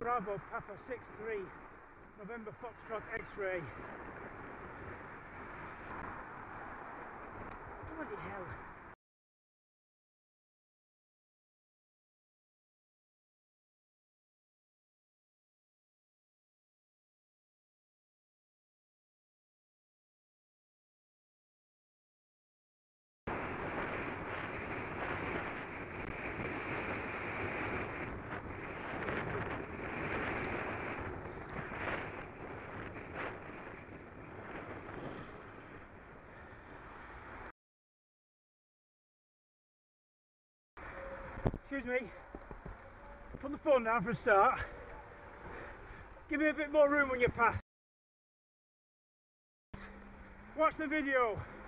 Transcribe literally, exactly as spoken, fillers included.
Bravo Papa six three November Foxtrot X-ray. Bloody hell. Excuse me, put the phone down for a start. Give me a bit more room when you pass. Watch the video.